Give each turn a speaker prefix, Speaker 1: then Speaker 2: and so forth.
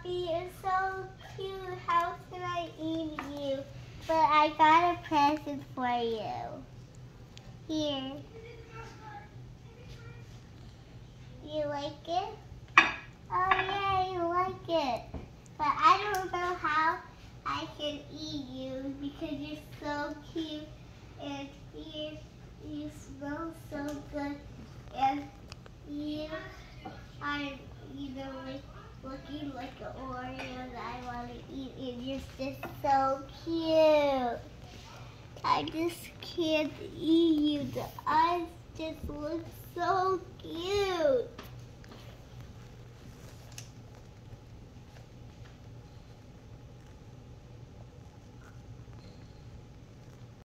Speaker 1: You're so cute. How can I eat you? But I got a present for you. Here. You like it? Oh yeah, you like it. But I don't know how I can eat you because you're so cute and you smell so good and you are, like looking like an Oreo that I want to eat, and you're just so cute. I just can't eat you. The eyes just look so cute.